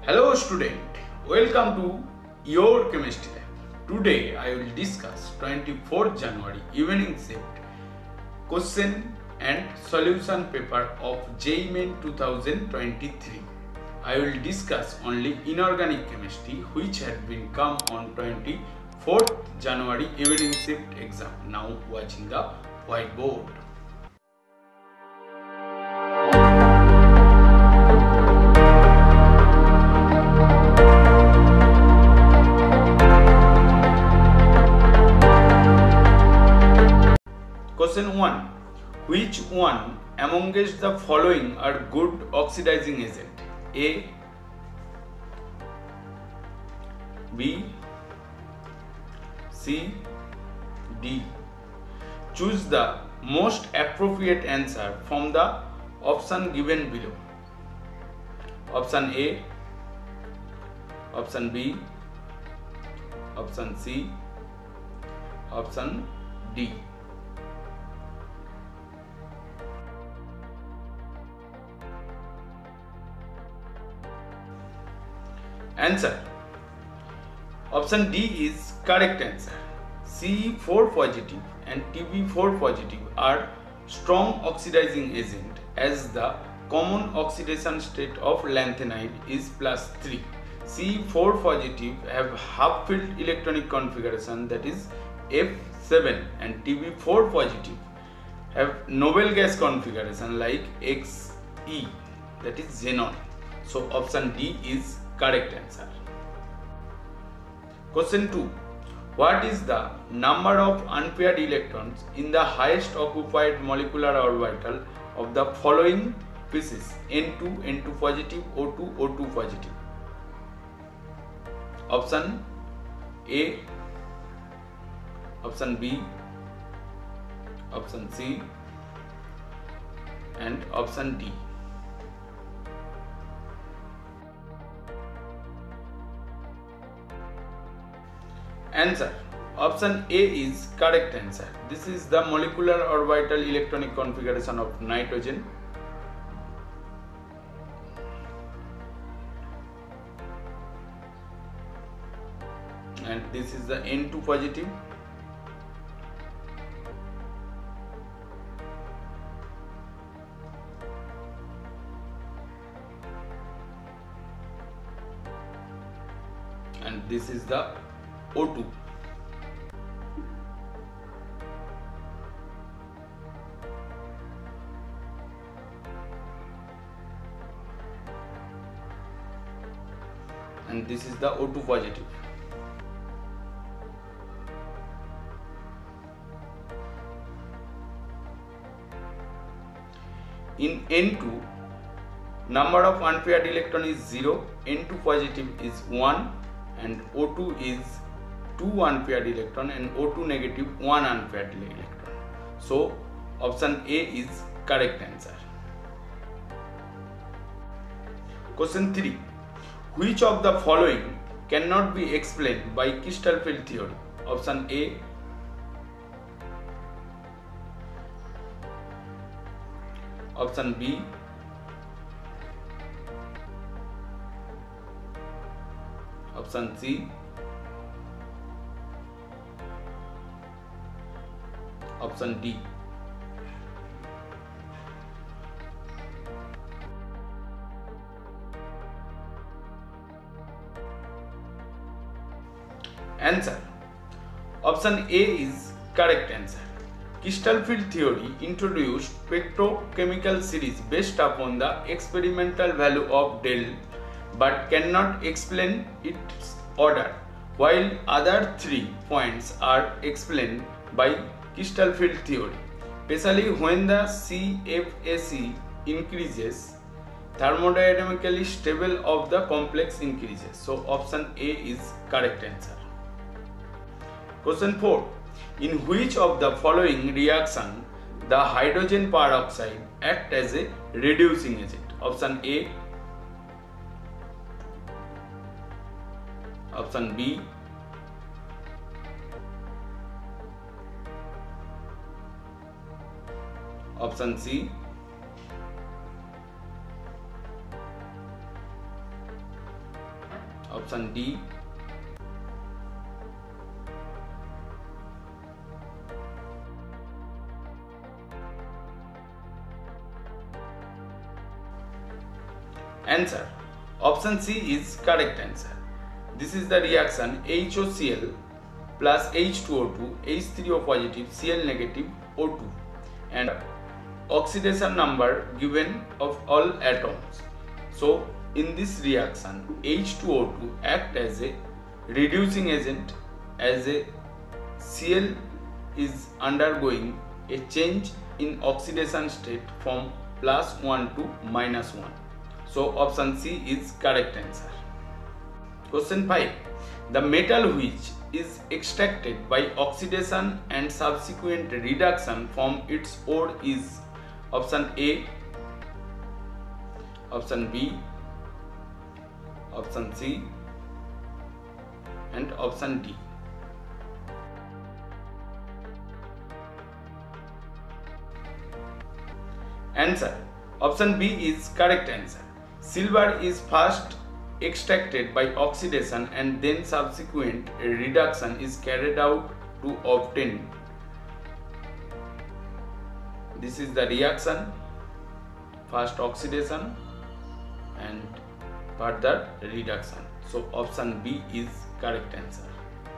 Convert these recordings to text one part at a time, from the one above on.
Hello student, welcome to your chemistry lab. Today I will discuss 24th January evening shift question and solution paper of Jee Main 2023. I will discuss only inorganic chemistry which had been come on 24th January evening shift exam. Now watching the whiteboard. Question 1. Which one amongst the following are good oxidizing agent? A, B, C, D. Choose the most appropriate answer from the option given below. Option A, option B, option C, option D. Answer. Option D is correct answer. Ce4 positive and Tb4 positive are strong oxidizing agent as the common oxidation state of lanthanide is +3. Ce4 positive have half filled electronic configuration that is F7 and Tb4 positive have noble gas configuration like Xe that is xenon. So option D is correct answer. Question 2. What is the number of unpaired electrons in the highest occupied molecular orbital of the following pieces? N2, N2 positive, O2, O2 positive. Option A, option B, option C and option D. Answer. Option A is correct answer. This is the molecular orbital electronic configuration of nitrogen. And this is the N2 positive. And this is the O2. And this is the O2 positive. In N2, number of unpaired electron is 0, N2 positive is 1 and O2 is 2 unpaired electron and O2 negative 1 unpaired electron. So option A is correct answer. Question 3. Which of the following cannot be explained by crystal field theory? Option A, option B, option C, option D. Answer. Option A is correct answer. Crystal field theory introduced spectrochemical series based upon the experimental value of del but cannot explain its order, while other 3 points are explained by crystal field theory, especially when the CFAC increases, thermodynamically stable of the complex increases. So option A is correct answer. Question 4. In which of the following reaction the hydrogen peroxide act as a reducing agent? Option A, option B, option C, option D. Answer. Option C is correct answer. This is the reaction HOCl plus H2O2, H3O positive, Cl negative, O2, and oxidation number given of all atoms. So in this reaction H2O2 act as a reducing agent, as a Cl is undergoing a change in oxidation state from +1 to -1. So option C is correct answer. Question 5. The metal which is extracted by oxidation and subsequent reduction from its ore is option A, option B, option C, and option D. Answer. Option B is correct answer. Silver is first extracted by oxidation and then subsequent reduction is carried out to obtain. This is the reaction, first oxidation and further reduction. So option B is correct answer.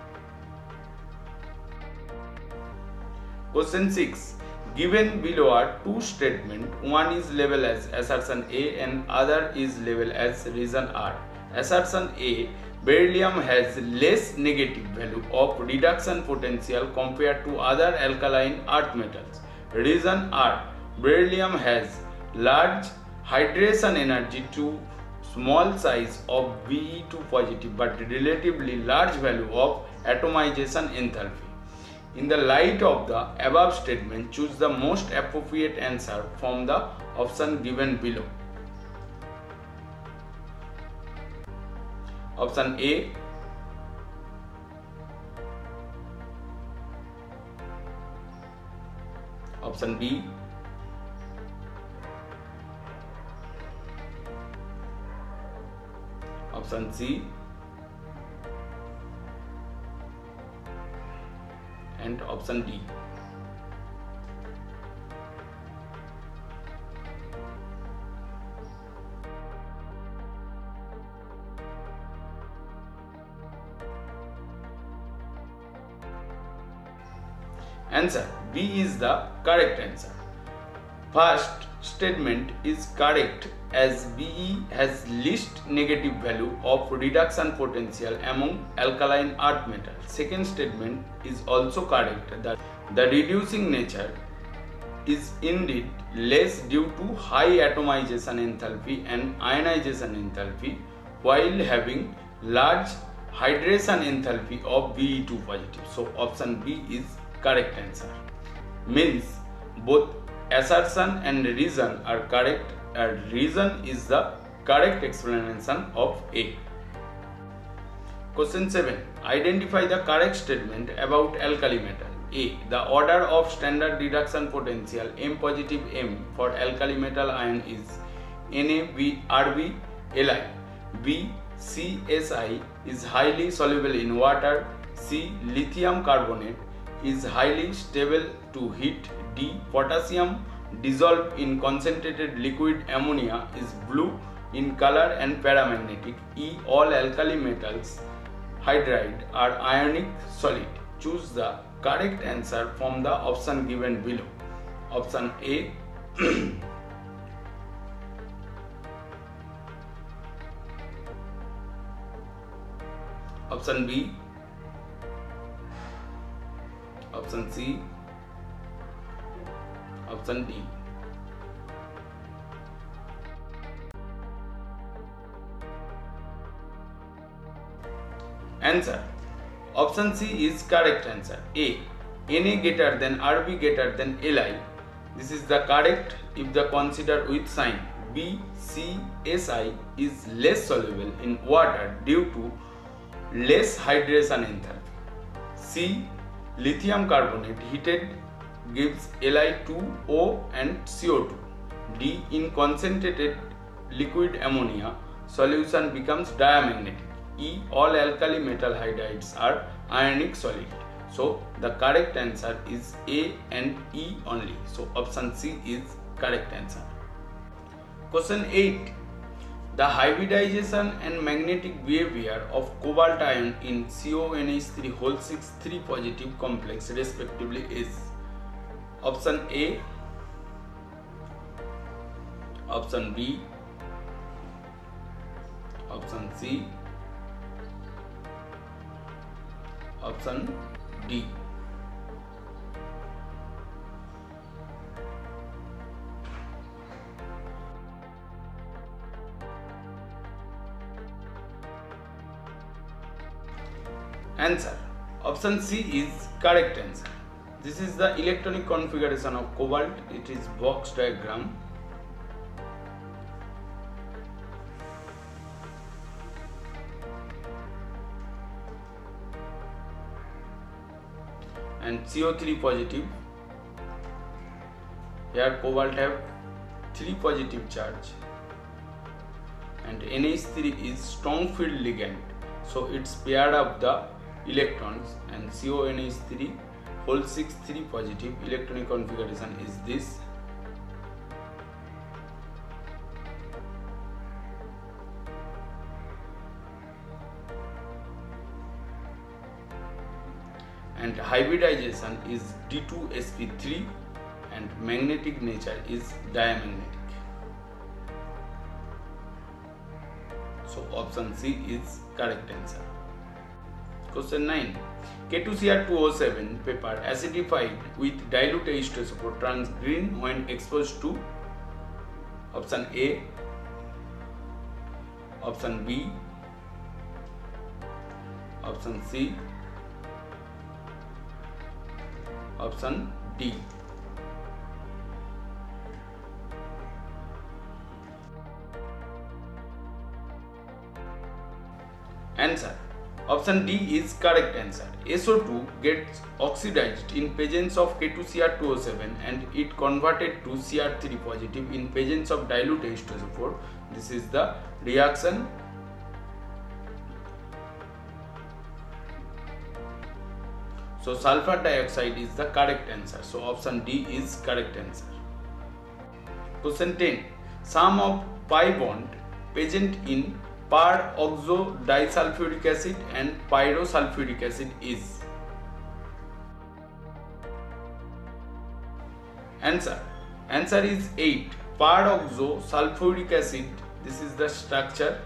Question 6. Given below are two statements, one is labeled as assertion A and other is labeled as reason R. Assertion A, beryllium has less negative value of reduction potential compared to other alkaline earth metals. Reason R, beryllium has large hydration energy to small size of Be2 positive but relatively large value of atomization enthalpy. In the light of the above statement, choose the most appropriate answer from the option given below. Option A, option B, option C, and option D. Answer. B is the correct answer. First statement is correct as Be has least negative value of reduction potential among alkaline earth metals. Second statement is also correct that the reducing nature is indeed less due to high atomization enthalpy and ionization enthalpy while having large hydration enthalpy of Be2 positive. So option B is correct answer. Means both assertion and reason are correct, and reason is the correct explanation of A. Question 7. Identify the correct statement about alkali metal. A. The order of standard reduction potential M positive M for alkali metal ion is NaBRb Li. B. CSI is highly soluble in water. C. Lithium carbonate is highly stable to heat. D. Potassium dissolved in concentrated liquid ammonia is blue in color and paramagnetic. E. All alkali metals hydride are ionic solid. Choose the correct answer from the option given below. Option A, option B, option C, option D. Answer. Option C is correct answer. A. Na greater than Rb greater than Li. This is the correct if the considered with sign. B. CSI is less soluble in water due to less hydration enthalpy. C. Lithium carbonate heated gives Li2O and CO2. D. In concentrated liquid ammonia solution becomes diamagnetic. E. All alkali metal hydrides are ionic solid. So the correct answer is A and E only. So option C is correct answer. Question 8. The hybridization and magnetic behavior of cobalt ion in CONH3 whole 6 3 positive complex respectively is option A, option B, option C, option D. Answer. Option C is correct answer. This is the electronic configuration of cobalt. It is box diagram. And CO3 positive. Here cobalt have 3 positive charge. And NH3 is strong field ligand. So it's paired up the electrons, and CONH3 whole 6 3 positive electronic configuration is this. And hybridization is D2sp3 and magnetic nature is diamagnetic. So option C is correct answer. Question 9. K2Cr2O7 paper acidified with dilute H2SO4 turns green when exposed to option A, option B, option C, option D. Answer. Option D is correct answer. SO2 gets oxidized in presence of K2Cr2O7 and it converted to Cr3 positive in presence of dilute H2SO4. This is the reaction. So sulfur dioxide is the correct answer. So option D is correct answer. Question 10. Sum of pi bond present in peroxodisulphuric acid and pyrosulphuric acid is. Answer. Answer is 8. Peroxodisulphuric acid. This is the structure.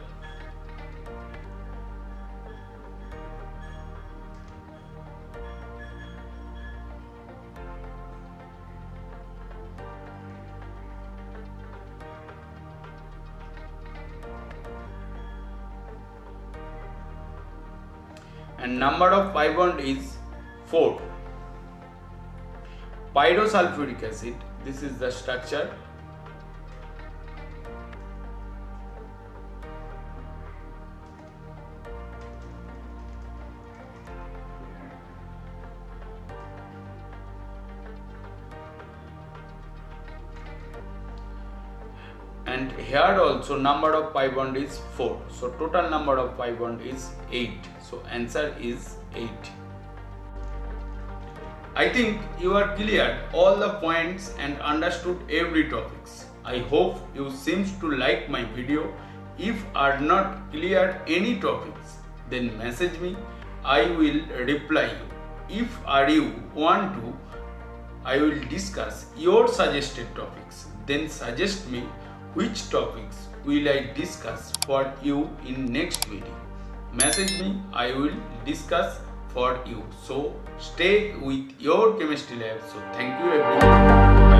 And number of pi bond is 4. Pyrosulphuric acid, this is the structure. And here also number of pi bond is 4. So total number of pi bond is 8. So answer is 8. I think you are cleared all the points and understood every topics. I hope you seems to like my video. If are not clear any topics, then message me. I will reply you. If are you want to, I will discuss your suggested topics. Then suggest me which topics will I discuss for you in next video. Message me, I will discuss for you. So stay with your chemistry lab. So thank you everyone.